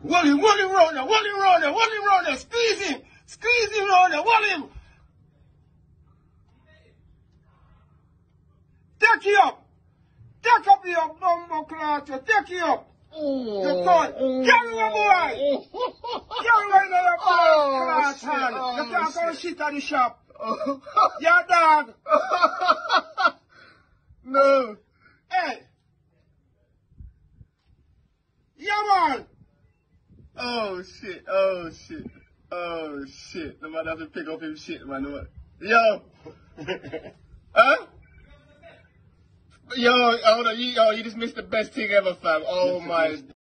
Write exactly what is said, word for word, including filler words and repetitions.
Wall him, wall him round there, wall him round there, wall him round there, squeeze him, squeeze him round there, wall him. Take it up. Take up your bumbo cloth, take it up. Oh, you can't. oh, Carry away, boy. oh. Carry away now your Oh, cloth shit, hand. oh, You can't go shit. shit at the shop. Oh. Your dog. No. Hey. Yeah, man. Oh shit, oh shit, oh shit. The man have to pick up his shit, man. Yo. Huh? Yo, hold on, you, oh, you just missed the best thing ever, fam. Oh my.